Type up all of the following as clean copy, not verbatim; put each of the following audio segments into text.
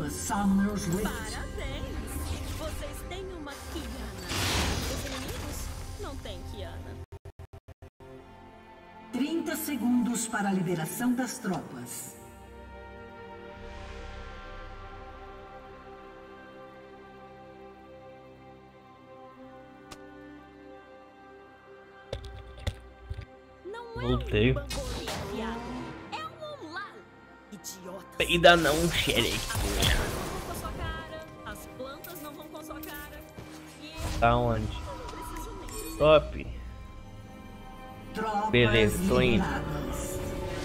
Your summoner's rift. Parabéns! Vocês têm uma Kiana. Os inimigos não têm Kiana. 30 segundos para a liberação das tropas. Voltei. É um Omlar. Idiota. Ainda não, xereque. Com a sua cara, as plantas não vão com a sua cara. E Tá onde? eu não preciso nem dizer. Top. Tropas Beleza, tô indo. liberadas.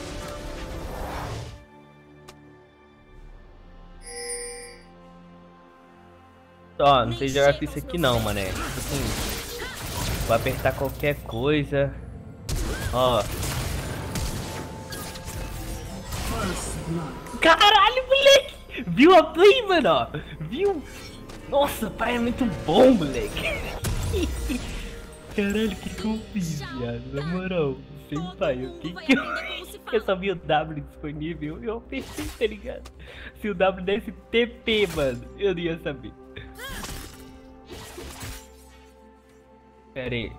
Ó, não sei jogar com isso aqui não, mané. Tipo assim, vou apertar qualquer coisa. Ó. First blood. Caralho, moleque! Viu a play, mano? Ó? Viu? Nossa, pai, é muito bom, moleque. Caralho, que eu fiz, viado? Na moral, sem pai, o que eu só vi o W disponível e eu apertei, tá ligado? Se o W desse TP, mano, eu não ia saber. Pera aí.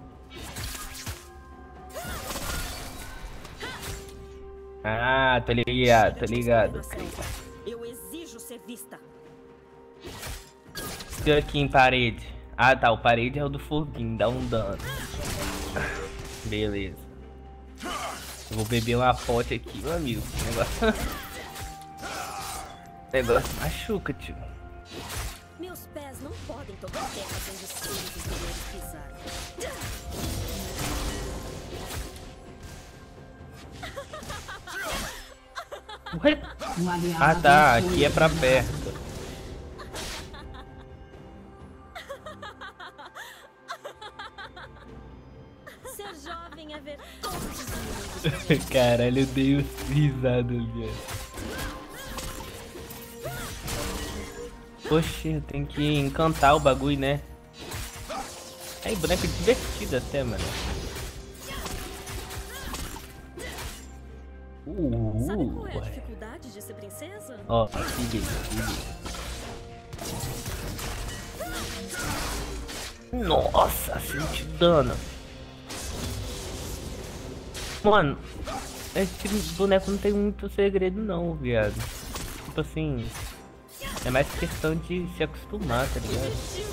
Ah, tô ligado, tô ligado. Eu exijo ser vista. Deu aqui em parede. Ah tá, o parede é o do foguinho, dá um dano. Beleza. Eu vou beber uma pote aqui, meu amigo. Negócio machuca, tio. Meus pés não podem tocar terra onde os seres inferiores pisarem. Ué? Um aliado Ah tá, foi aqui é pra eliminado. perto. Ser jovem é ver todos os inimigos. Caralho, eu dei um risado, velho. Poxa, eu tenho que encantar o bagulho, né? Aí, boneco divertido até, mano. Sabe qual é a dificuldade de ser princesa? Ó, siga. Nossa, senti dano. Mano, esse boneco não tem muito segredo não, viado. Tipo assim, é mais questão de se acostumar, tá ligado?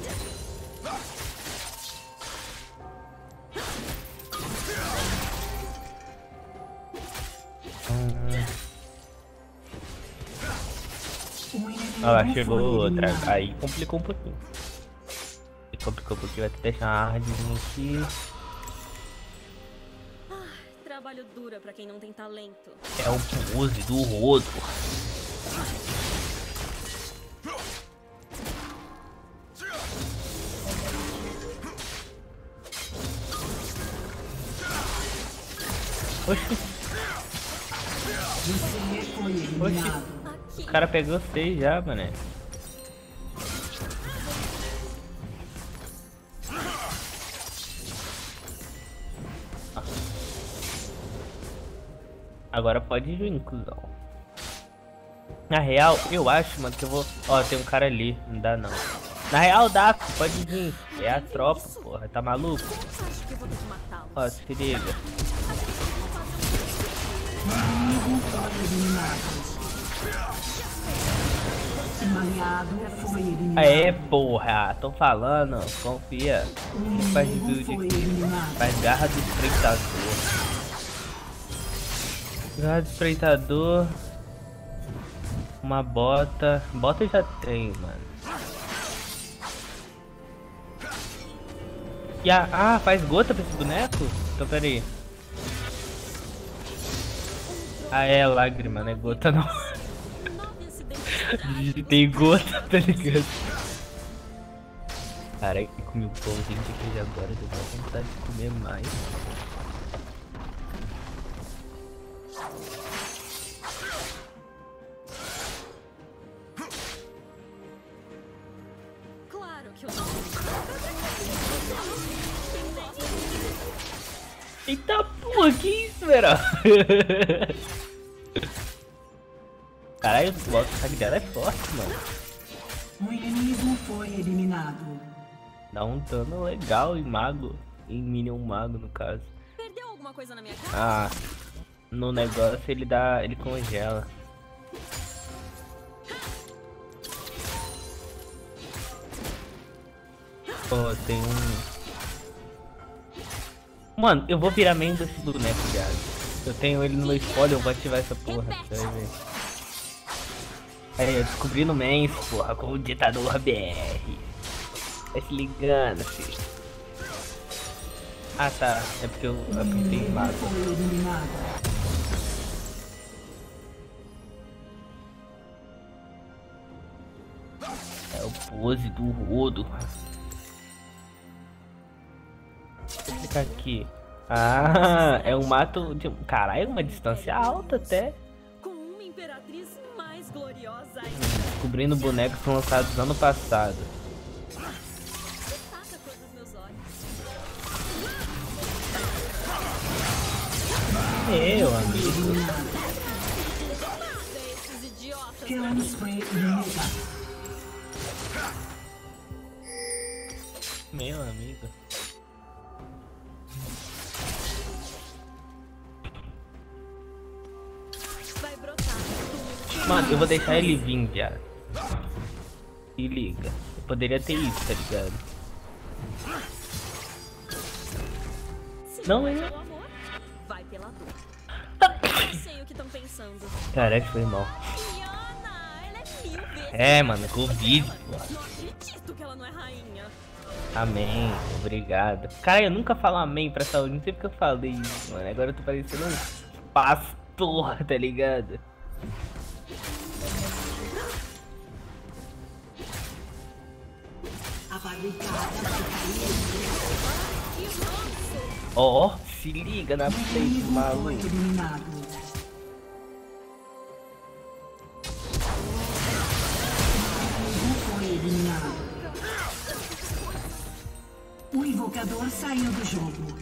Ah lá, chegou outra. Aí complicou um pouquinho. Complicou porque vai ter que deixar uma hardzinha aqui. Trabalho duro pra quem não tem talento. É o pose do rodo. Oxi. Você foi eliminado. O cara pegou 6 já, mané. Agora pode ir, inclusão. Na real, eu acho, mano, que eu vou... Ó, tem um cara ali. Não dá, não. Na real, dá. Pode vir. É a tropa, porra. Tá maluco? Acho que eu vou ter que matá-lo. Ó, se liga. Inimigo foi eliminado. Um aliado foi eliminado. Aê, porra. Tô falando. Confia. Faz build Foi aqui. eliminado. Faz garra do espreitador. Garra do espreitador. Uma bota. Bota eu já tenho, mano. E faz gota pra esse boneco? Então pera aí. Ah, é lágrima, não é gota não. Tem gota, tá ligado? Caralho, eu comi um pãozinho de queijo agora, deu uma vontade de comer mais. Claro que eu não. Eita porra, que isso, velho? Caralho, o auto-ataque dela é forte, mano. O inimigo foi eliminado. Dá um dano legal em mago. Em Minion mago, no caso. Perdeu alguma coisa na minha cara? Ah, no negócio ele dá. Ele congela. Pô, tem um. Mano, eu vou virar membro desse boneco, viado. Eu tenho ele no meu spoiler, eu vou ativar essa porra. Você vai ver. Aí, eu descobri no Mens, porra, com o ditador BR. Tá se ligando, filho. Ah tá, é porque eu apertei mago. Foi eliminado. É o pose do rodo. Vou ficar aqui. Ah, é um mato de. Caralho, uma distância alta até. Com uma imperatriz mais gloriosa ainda. Descobrindo bonecos lançados ano passado. Destaca a cor dos meus olhos. Meu amigo. Nada, esses idiotas. Killing spree inimiga. Meu amigo. Vai brotar. Mano, eu vou deixar ele vir, viado. Se liga. Eu poderia ter isso, tá ligado? Se Não, não é. é pelo amor, vai pela dor. Não sei o que estão pensando. Caraca, foi mal. Diana, ela é 1000 vezes. É, mano, Covid, pô. Não acredito que ela não é rainha. Amém, obrigado. Cara, eu nunca falo amém pra saúde, não sei porque eu falei isso, mano. Agora eu tô parecendo um pastor, tá ligado? A barricada vai cair. Ó, se liga na O frente, inimigo foi maluco. eliminado. O inimigo foi eliminado. O invocador saiu do jogo.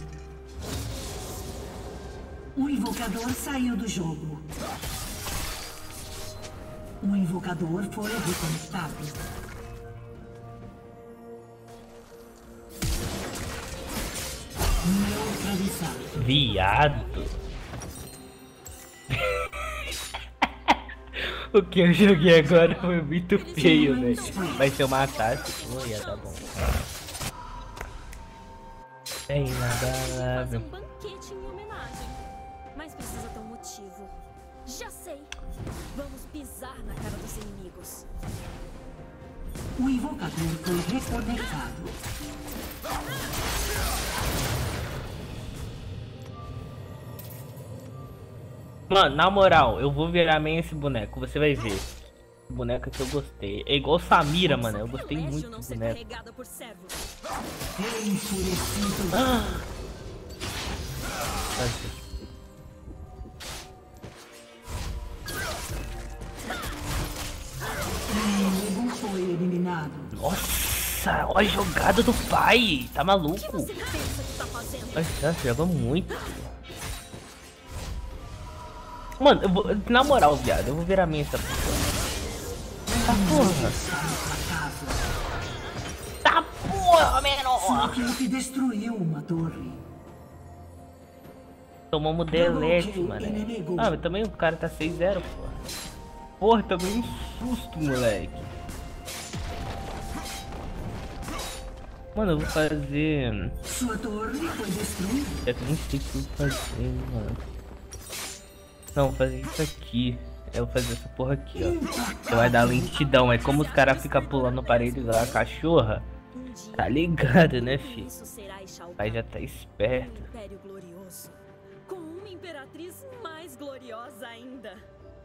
O invocador saiu do jogo. O invocador foi reconectado. Neutralizado. Viado. O que eu joguei agora foi muito feio, velho. Mas se eu matasse, pô, ia tá bom. Bem na Fazer balada. um banquete em homenagem. Mas precisa ter um motivo. Já sei. Vamos pisar na cara dos inimigos. O invocador foi reconectado. Mano, na moral, eu vou virar main esse boneco, você vai ver. Boneca que eu gostei. É igual Samira, mano. Eu gostei muito não do ser boneco. carregada por servos. Enfurecido. O inimigo foi eliminado. Nossa, olha a jogada do pai. Tá O que maluco? você pensa que tá fazendo? Nossa, joga muito. Mano, eu vou, na moral, viado, eu vou virar minha essa porra. Tá porra. Tá porra, menor. Sua equipe destruiu uma torre. Tomamos delete, mano. Ah, mas também o cara tá 6-0, porra. Porra, tomei um susto, moleque. Mano, eu vou fazer... Sua torre foi destruída. Eu nem sei tudo fazer, mano. Não, vou fazer isso aqui. Eu vou fazer essa porra aqui, ó. Você vai dar lentidão. É como os caras ficam pulando paredes lá, cachorra. Um dia, Tá ligado, né, fi? isso será Ixalcá, Pai já tá um esperto. império glorioso, com uma imperatriz mais gloriosa ainda.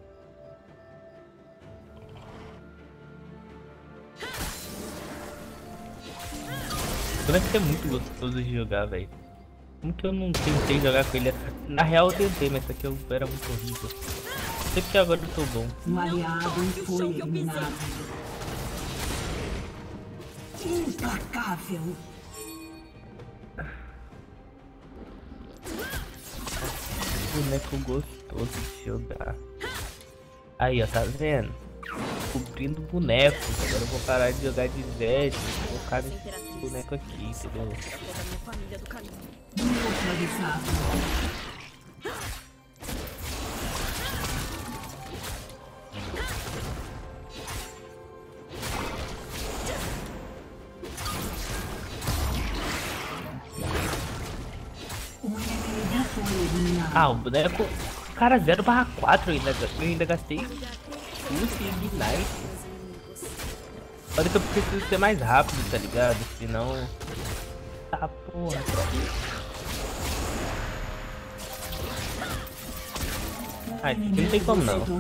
Deve ser muito gostoso de jogar, velho. Como que eu não tentei jogar com ele? Na real eu tentei, mas isso aqui eu era muito horrível. Sei que agora eu tô bom. Um aliado foi eliminado. Implacável. Boneco gostoso de jogar. Aí, ó, tá vendo? Cobrindo bonecos. Agora eu vou parar de jogar de Zed e colocar esse boneco aqui, entendeu? Ah, o boneco. Cara, 0/4 eu ainda gastei. Pulse e Ignite. Olha que eu preciso ser mais rápido, tá ligado? Senão. Tá porra, ah, isso aqui não tem como não.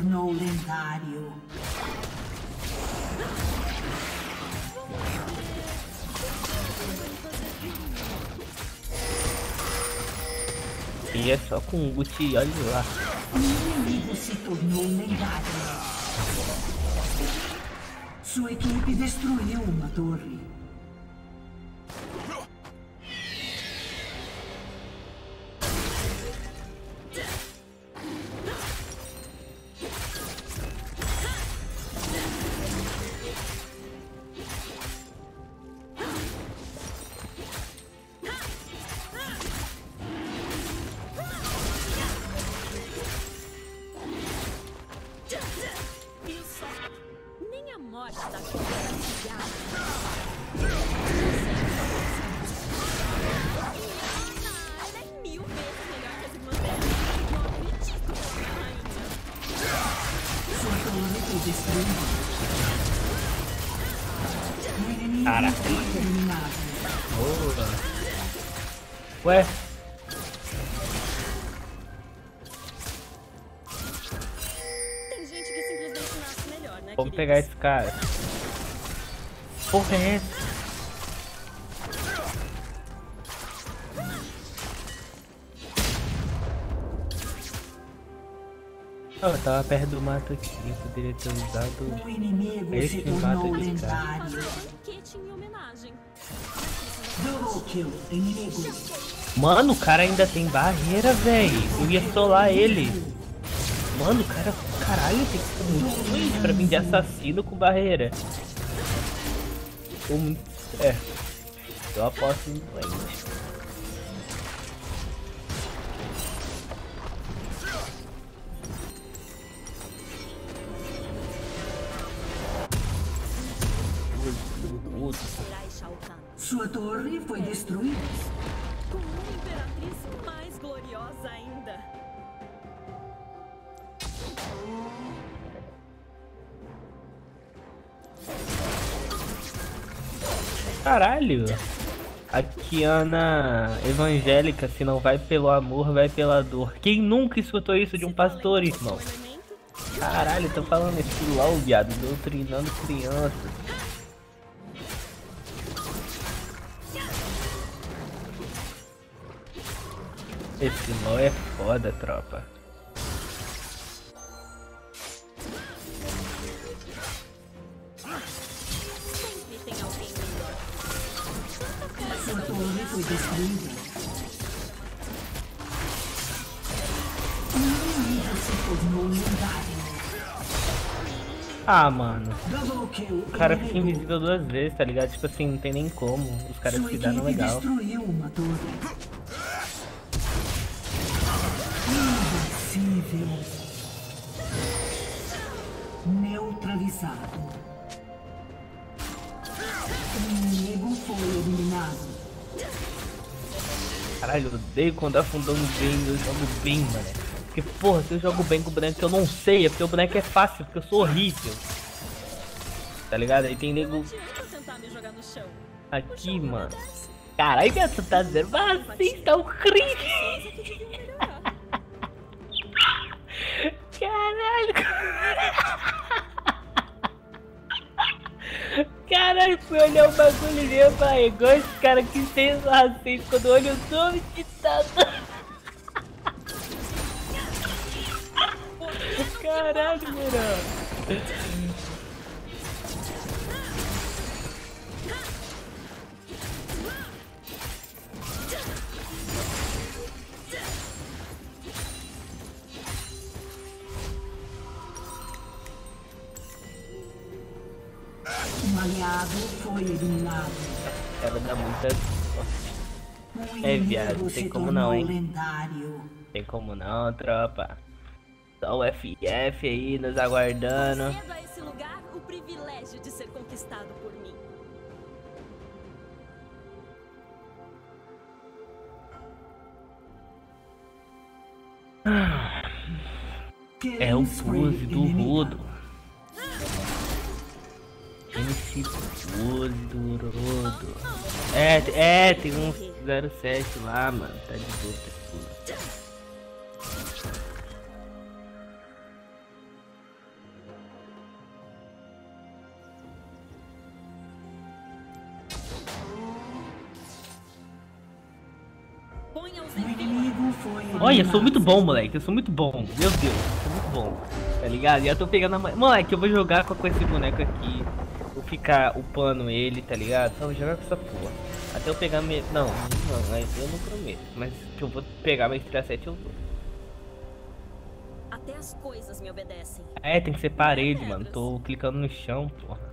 E é só com o Gucci, olha lá. O inimigo se tornou lendário. Sua equipe destruiu uma torre. Caraca. Boa. Ué. Tem gente que simplesmente nasce melhor, né, Vamos pegar esse cara. Porra é essa? Oh, eu tava perto do mato aqui, eu poderia ter usado O inimigo se esse mato tornou aqui, cara. lendário. em homenagem. Double kill, inimigo. Mano, o cara ainda tem barreira, velho. Eu ia solar ele. Mano, o cara, caralho, tem que ser muito ruim pra mim de assassino com barreira. Ou muito. É. Eu aposto no doente. Sua torre foi destruída. Com uma imperatriz mais gloriosa ainda. Caralho. A Kiana evangélica, se não vai pelo amor, vai pela dor. Quem nunca escutou isso de um pastor, irmão? Caralho, tô falando esse LOL, viado, doutrinando crianças. Esse LOL é foda, tropa. Sempre tem alguém melhor. Sua torre foi destruída. O inimigo se tornou lendário. Ah, mano. Double kill, O cara fica inimigo. invisível 2 vezes, tá ligado? Tipo assim, não tem nem como. Os caras Sua se dão equipe legal. destruiu uma torre. Invencível. Neutralizado. O inimigo foi eliminado. Caralho, eu odeio quando afundando bem, eu jogo bem, mano. Porque, porra, se eu jogo bem com o boneco que eu não sei, é porque o boneco é fácil, porque eu sou horrível. Tá ligado? Aí tem nego Tentar me jogar no chão. aqui, mano. Caralho, tu tá dizendo, mas assim tá um crime. Caralho. Caralho, fui olhar o bagulho e eu falei, igual esse cara que fez o racismo quando eu olho o nome de tanto. Caralho, mano. aliado foi eliminado. Ela dá muita sorte. É, viado, não tem como não, hein? Lendário. Tem como não, tropa. Só o FF aí nos aguardando. Concedo a esse lugar o privilégio de ser conquistado por mim. É o pose do rodo. Esse pose do rodo. Tem um 07 lá, mano. Tá de boa, tá de boa. Olha, eu sou muito bom, moleque. Eu sou muito bom. Meu Deus, eu sou muito bom. Tá ligado? Já tô pegando a... Moleque, eu vou jogar com esse boneco aqui. Vou ficar upando ele, tá ligado? Só vou jogar com essa porra. Até eu pegar minha... Não, eu não prometo. Mas que eu vou pegar minha Estrela 7, eu vou. Até as coisas me obedecem. É, tem que ser parede, mano. Tô clicando no chão, porra.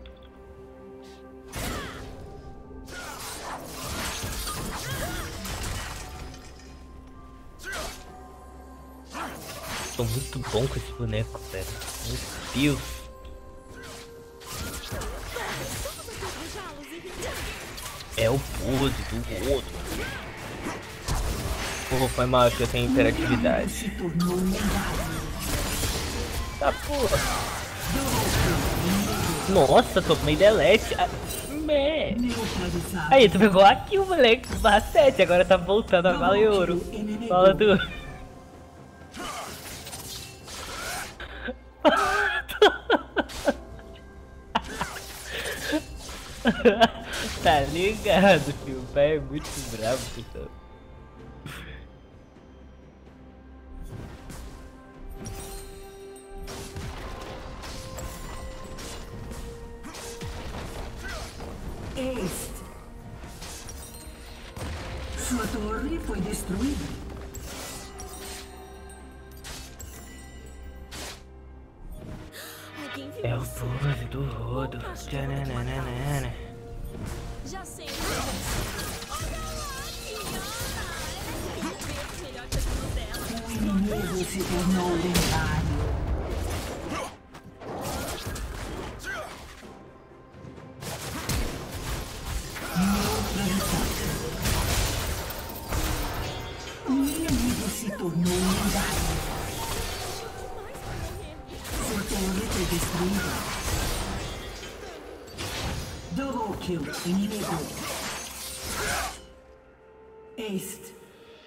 Tô muito bom com esse boneco, velho. Meu Deus. É o pose do outro. Porra, foi mal que eu tenho interatividade. Tá porra. Nossa, tomei delete. Aí, tu pegou aqui o moleque barra 7, agora tá voltando a bala e ouro. Fala tu. Tá ligado, filho? O pai é muito bravo, pessoal. Sua torre foi destruída. É o pose do rodo. Tchananana. Já sei. O inimigo se tornou lendário. O inimigo se tornou lendário. Sua torre foi destruída. Double kill, inimigo. Ace.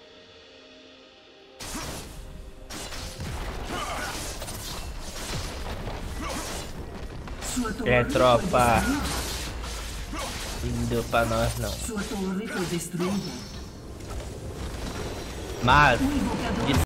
É, tropa. Não deu pra nós, não. Sua torre foi destruída. Mas